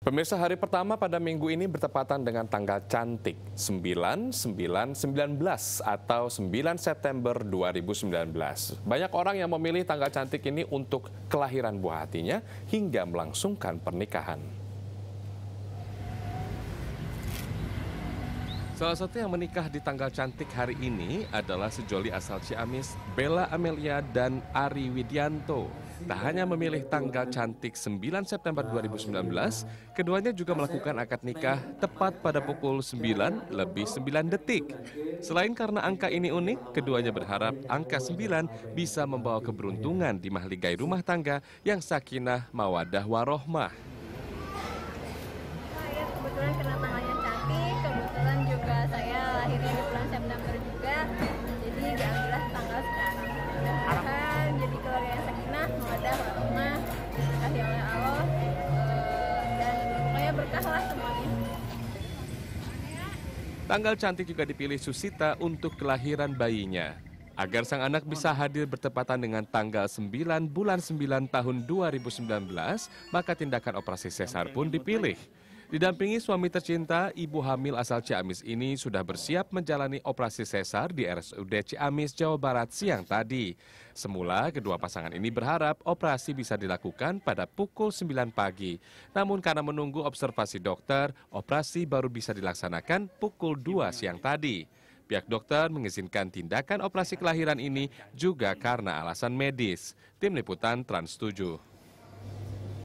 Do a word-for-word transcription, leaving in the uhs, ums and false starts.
Pemirsa, hari pertama pada minggu ini bertepatan dengan tanggal cantik sembilan sembilan sembilan belas atau sembilan September dua ribu sembilan belas. Banyak orang yang memilih tanggal cantik ini untuk kelahiran buah hatinya hingga melangsungkan pernikahan. Salah satu yang menikah di tanggal cantik hari ini adalah sejoli asal Ciamis, Bella Amelia dan Ari Widianto. Tak hanya memilih tanggal cantik sembilan September dua ribu sembilan belas, keduanya juga melakukan akad nikah tepat pada pukul sembilan lebih sembilan detik. Selain karena angka ini unik, keduanya berharap angka sembilan bisa membawa keberuntungan di mahligai rumah tangga yang sakinah mawadah warohmah. Saya kebetulan kena tanggalnya cantik, kebetulan juga saya lahirnya di bulan September juga, jadi diambillah tanggal sekarang. Mudah-mudahan jadi keluarga yang sakinah, mawadah, warohmah, dikasihi oleh Allah, dan pokoknya berkah lah semuanya. Tanggal cantik juga dipilih Susita untuk kelahiran bayinya. Agar sang anak bisa hadir bertepatan dengan tanggal sembilan bulan sembilan tahun dua ribu sembilan belas, maka tindakan operasi sesar pun dipilih. Didampingi suami tercinta, ibu hamil asal Ciamis ini sudah bersiap menjalani operasi sesar di R S U D Ciamis, Jawa Barat siang tadi. Semula, kedua pasangan ini berharap operasi bisa dilakukan pada pukul sembilan pagi. Namun karena menunggu observasi dokter, operasi baru bisa dilaksanakan pukul dua siang tadi. Pihak dokter mengizinkan tindakan operasi kelahiran ini juga karena alasan medis. Tim Liputan Trans tujuh.